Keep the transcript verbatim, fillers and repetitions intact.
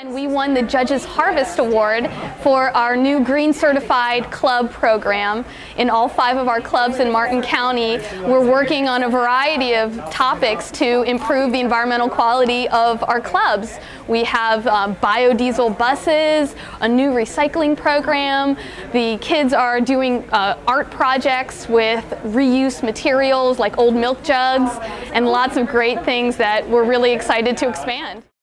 And we won the Judges Harvest Award for our new Green Certified Club program. In all five of our clubs in Martin County, we're working on a variety of topics to improve the environmental quality of our clubs. We have um, biodiesel buses, a new recycling program. The kids are doing uh, art projects with reuse materials like old milk jugs, and lots of great things that we're really excited to expand.